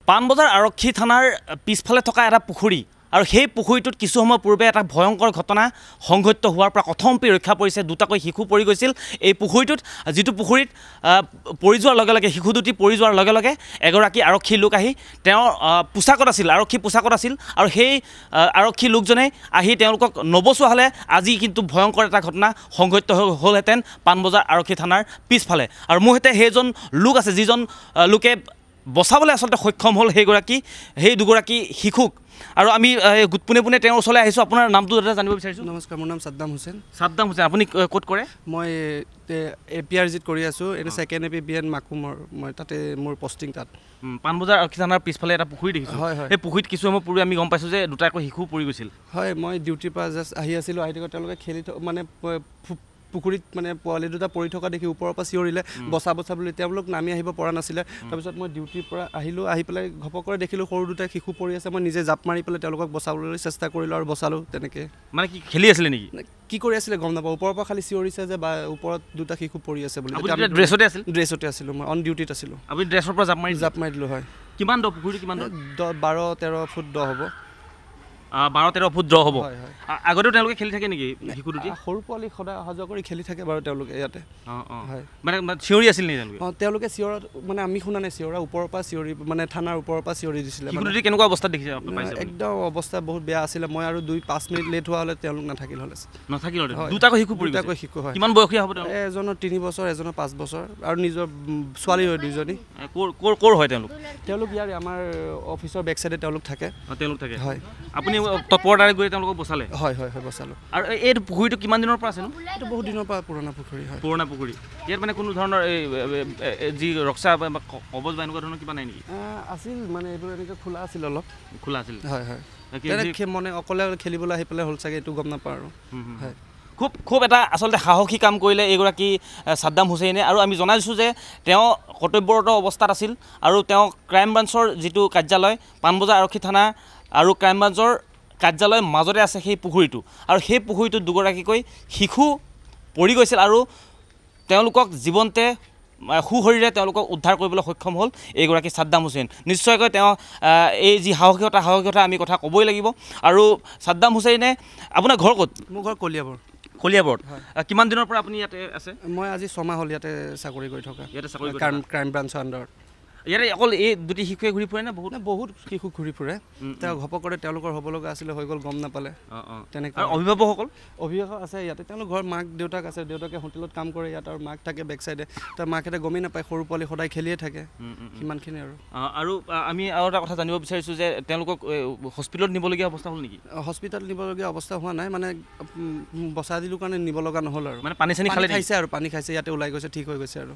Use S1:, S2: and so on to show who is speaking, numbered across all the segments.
S1: পাণবজাৰ আৰক্ষী থানাৰ পিছফালে থকা এটা পুখুৰী আৰু সেই পুখুৰীটোত কিছু সময় পূৰ্বে এটা ভয়ংকৰ ঘটনা সংঘটিত হোৱাৰ পৰা কথমপি ৰক্ষা পৰিছে দুটাকৈ শিশু পৰি গৈছিল এই পুখুৰীটোত যিটো পুখুৰীত পৰি যোৱাৰ লগে লগে শিশু দুটি পৰি যোৱাৰ লগে লগে এগৰাকী আৰক্ষী লোক আহি তেওঁৰ পোছাকত আছিল আৰক্ষী পোছাকত আছিল আৰু সেই আৰক্ষী লোকজনে আহি তেওঁলোকক নবচোৱা হ'লে আজি কিন্তু ভয়ংকৰ এটা ঘটনা সংঘটিত হ'লহেঁতেন পাণবজাৰ আৰক্ষী থানাৰ পিছফালে আৰু মোৰ সৈতে সেইজন লোক আছে যিজন লোকে বচাবলৈ আচলতে সক্ষম হ'ল সেই দুগৰাকী শিশুক আৰু আমি পোনে পোনে তেওঁৰ ওচৰলৈ আহিছোঁ আপোনাৰ নামটো জানিব বিচাৰিছোঁ
S2: নমস্কাৰ মোৰ নাম সাদ্দাম হুছেইন
S1: আপুনি ক'ত কৰে
S2: মই APRGত কৰি আছোঁ এনে সেকেন্ড APBN মাকুমৰ মই তাতে মোৰ পোষ্টিং তাত
S1: পাণবজাৰ আৰক্ষী থানাৰ পিছফালে এটা পুখুৰী দেখিছোঁ সেই পুখুৰীত কিছু সময় পূৰ্বে আমি গম পাইছোঁ যে দুটাকৈ শিশু পৰি গৈছিল
S2: হয় মই ডিউটিৰ পৰা জাষ্ট আহি আছিলোঁ আহি থাকোঁতে তেওঁলোকে খেলি মানে পুখুৰীত মানে পোৱালি দুটা পৰি থকা দেখি ওপৰৰ পৰা চিঞৰিলে বচা বুলি তেওঁলোক নামি আহিব পৰা নাছিলে তাৰপিছত মই ডিউটিৰ পৰা আহিলোঁ আহি পেলাই ঘপকৰে দেখিলোঁ সৰু দুটা শিশু পৰি আছে মই নিজে জাপ মাৰি পেলাই তেওঁলোকক বচাবলৈ চেষ্টা কৰিলোঁ আৰু বচালোঁ তেনেকৈ
S1: মানে কি খেলি আছিলে নেকি
S2: কি কৰি আছিলে গম নাপাওঁ ওপৰৰ পৰা খালি চিঞৰিছে যে বা ওপৰত দুটা শিশু পৰি আছে বুলি ড্ৰেছতে আছিলোঁ মই অন ডিউটিত আছিলোঁ
S1: আপুনি ড্ৰেছৰ পৰা
S2: জাপ মাৰি দিলোঁ হয়
S1: কিমান দ পুখুৰীটো কিমান
S2: 12-13 ফুট দ হ'ব
S1: 12-13 ফুট দ হ'ব আগতেও তেওঁলোকে খেলি থাকে নেকি শিশু দুটি
S2: সৰু পোৱালি সদায় অহা যোৱা কৰি খেলি থাকে বাৰু তেওঁলোকে ইয়াতে
S1: হয় মানে চিঞৰি আছিল নেকি
S2: তেওঁলোকে চিঞৰত মানে আমি শুনা নাই চিঞৰা ওপৰৰ পৰা চিঞৰি মানে থানাৰ ওপৰৰ পৰা চিঞৰি দিছিলে
S1: শিশু দুটি কেনেকুৱা অৱস্থাত দেখিছে
S2: একদম অৱস্থা বহুত বেয়া আছিলে মই আৰু 2-5 মিনিট লেট হোৱা হ'লে তেওঁলোক নাথাকিল
S1: দুটাকৈ শিশু
S2: হয়
S1: কিমান বয়সীয়া হ'ব
S2: এজনৰ 3 বছৰ এজনৰ 5 বছৰ আৰু নিজৰ ছোৱালী হয় দুইজনী
S1: ক'ৰ হয় তেওঁলোক
S2: ইয়াৰ আমাৰ অফিচৰ বেক চাইডে তেওঁলোক থাকে হয়
S1: আপুনি তৎপৰতাৰে গৈ তেওঁলোকক বচালে
S2: হয় বচালোঁ
S1: আৰু এই পুখুৰীটো কিমান দিনৰ পৰা আছে
S2: এইটো বহুত দিনৰ পৰা পুৰণা পুখুৰী হয়
S1: পুৰণা পুখুৰী ইয়াত মানে কোনো ধৰণৰ এই যি ৰক্ষা বা কবচ বা এনেকুৱা ধৰণৰ কিবা নাই নেকি
S2: আছিল মানে এইবোৰ এনেকৈ খোলা আছিল অলপ
S1: হয়
S2: মানে অকলে খেলিবলৈ আহি পেলাই হ'ল চাগে এইটো গম নাপাওঁ আৰু হয়
S1: খুব এটা আচলতে সাহসী কাম কৰিলে এইগৰাকী সাদ্দাম হুছেইনে আৰু আমি জনাইছোঁ যে তেওঁ কৰ্তব্যৰত অৱস্থাত আছিল আৰু তেওঁ ক্ৰাইম ব্ৰাঞ্চৰ যিটো কাৰ্যালয় পাণবজাৰ আৰক্ষী থানা আৰু ক্ৰাইম ব্ৰাঞ্চৰ কাৰ্যালয়ৰ মাজতে আছে সেই পুখুৰীটো আৰু সেই পুখুৰীটোত দুগৰাকীকৈ শিশু পৰি গৈছিল আৰু তেওঁলোকক জীৱন্তে সুশৰীৰে তেওঁলোকক উদ্ধাৰ কৰিবলৈ সক্ষম হ'ল এইগৰাকী সাদ্দাম হুছেইন নিশ্চয়কৈ তেওঁ এই যি সাহসিকতা আমি কথা ক'বই লাগিব আৰু সাদ্দাম হুছেইনে আপোনাৰ ঘৰ ক'ত
S2: মোৰ ঘৰ
S1: কলিয়াবৰত কিমান দিনৰ পৰা আপুনি ইয়াতে আছে
S2: মই আজি 6 মাহ হ'ল ইয়াতে চাকৰি কৰি থকা ক্ৰাইম ব্ৰাঞ্চৰ আণ্ডাৰত
S1: ইয়াতে অকল এই দুটি শিশুৱে ঘূৰি ফুৰে নে
S2: বহুত শিশু ঘূৰি ফুৰে তেওঁ ঘপকৰে তেওঁলোকৰ হ'ব লগা আছিলে হৈ গ'ল গম নাপালে তেনেকৈ
S1: অভিভাৱক আছে
S2: ইয়াতে তেওঁলোকৰ ঘৰ মাক দেউতাক আছে দেউতাকে হোটেলত কাম কৰে ইয়াত আৰু মাক থাকে বেক চাইডে তাৰ মাকহঁতে গমেই নাপায় সৰু পোৱালি সদায় খেলিয়ে থাকে সিমানখিনি
S1: আৰু আমি আৰু এটা কথা জানিব বিচাৰিছোঁ যে তেওঁলোকক হস্পিটেলত নিবলগীয়া অৱস্থা হ'ল নেকি
S2: হস্পিটেলত নিবলগীয়া অৱস্থা হোৱা নাই মানে বচাই দিলোঁ কাৰণে নিব লগা নহ'ল আৰু
S1: মানে পানী খাইছে
S2: আৰু পানী খাইছে ইয়াতে ওলাই গৈছে ঠিক হৈ গৈছে আৰু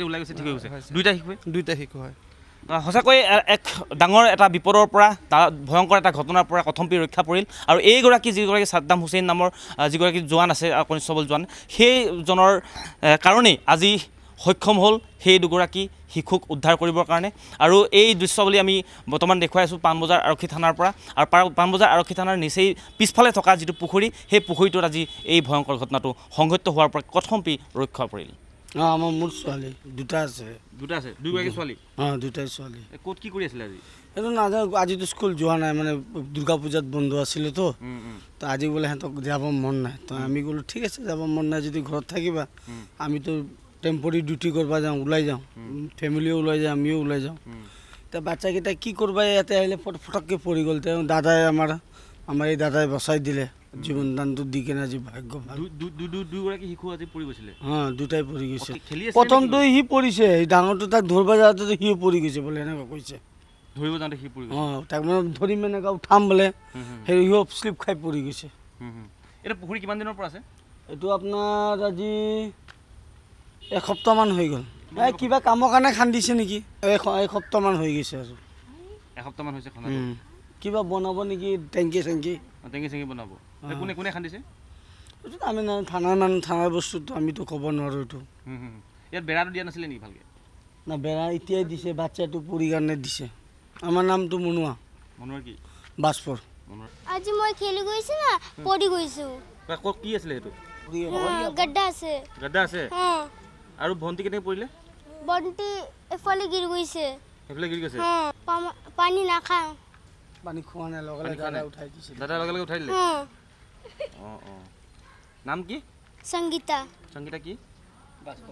S2: দুইটা শিশু হয়
S1: সঁচাকৈ এক ডাঙৰ এটা বিপদৰ পৰা ভয়ংকৰ এটা ঘটনাৰ পৰা কথমপি ৰক্ষা পৰিল আৰু এইগৰাকী যিগৰাকী সাদ্দাম হুছেইন নামৰ যিগৰাকী জোৱান আছে কনিষ্টবল জোৱান সেইজনৰ কাৰণেই আজি সক্ষম হ'ল সেই দুগৰাকী শিশুক উদ্ধাৰ কৰিবৰ কাৰণে আৰু এই দৃশ্যাৱলী আমি বৰ্তমান দেখুৱাই আছোঁ পাণবজাৰ আৰক্ষী থানাৰ পৰা আৰু পাণবজাৰ আৰক্ষী থানাৰ নিচেই পিছফালে থকা যিটো পুখুৰী সেই পুখুৰীটোত আজি এই ভয়ংকৰ ঘটনাটো সংঘটিত হোৱাৰ পৰা কথমপি ৰক্ষা পৰিল
S3: আমাৰ মোৰ ছোৱালী দুটা আছে
S1: দুগৰাকী ছোৱালী
S3: দুটাই ছোৱালী
S1: ক'ত কি কৰি আছিলে আজি
S3: এইটো নাজানো আজিতো স্কুল যোৱা নাই মানে দুৰ্গা পূজাত বন্ধ আছিলেতো তো আজি বোলে সিহঁতক যাব মন নাই তো আমি ক'লোঁ ঠিক আছে যাব মন নাই যদি ঘৰত থাকিবা আমিতো টেম্পৰাৰী ডিউটি কৰিব যাওঁ ওলাই যাওঁ ফেমিলিও ওলাই যায় আমিও ওলাই যাওঁ তো বাচ্চাকেইটা কি কৰবা ইয়াতে আহিলে ফটককৈ পৰি গ'ল তেওঁ দাদাই আমাৰ এই দাদাই বচাই দিলে জীৱন দানটো দি কেনে আজি ভাগ্য ভাল
S1: দুগৰাকী শিশু আজি পৰি গৈছিলে
S3: দুটাই পৰি গৈছে প্ৰথমটো সি পৰিছে ডাঙৰটো তাক ধৰিব যাওঁতে সিও পৰি গৈছে বোলে এনেকুৱা কৈছে
S1: ধৰিব যাওঁতে সি পৰি
S3: তাক মানে ধৰিম এনেকুৱা উঠাম বোলে সেই সিও শ্লিপ খাই পৰি গৈছে
S1: এইটো পুখুৰী কিমান দিনৰ পৰা আছে
S3: এইটো আপোনাৰ আজি এসপ্তাহমান হৈ গ'ল কিবা কামৰ কাৰণে খান্দিছে নেকি এসপ্তাহমান হৈ গৈছে আৰু
S1: এসপ্তাহমান হৈছে
S3: কিবা বনাব নেকি টেংকি চেংকি
S1: বনাব কোনে খান্দিছে
S3: এইটো আমি থানাৰ বস্তুটো আমিতো ক'ব নোৱাৰোঁ এইটো
S1: ইয়াত বেৰাটো দিয়া নাছিলে নেকি ভালকৈ
S3: না বেৰা এতিয়াই দিছে বাচ্চাটো পৰি কাৰণে দিছে আমাৰ নামটো মনোৱা
S1: কি
S3: বাছপুৰ
S4: আজি মই খেলি গৈছো না পৰি গৈছো
S1: কি আছিলে এইটো
S4: গड्ढा আছে
S1: আৰু ভন্টি কেনেকৈ পৰিলে
S4: বন্টি এফালে গিৰি গৈছে
S1: এফালে গিৰি গৈছে
S4: পানী নাখাওঁ
S3: পানী খোৱা নাই লগে লগে দাদা উঠাই দিছিল
S1: দাদা লগে লগে উঠাই দিলে
S4: অঁ
S1: অঁ অঁ নাম কি
S4: সংগীতা
S1: সংগীতা কি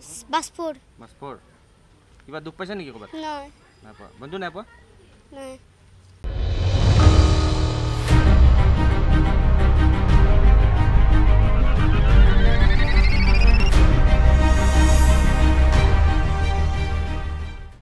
S4: বাসপুৰ
S1: মাছপৰ কিবা দুখ পাইছে নেকি ক'ৰবাত
S4: নাই
S1: নাই পোৱা বন্ধু নাই পোৱা
S4: নাই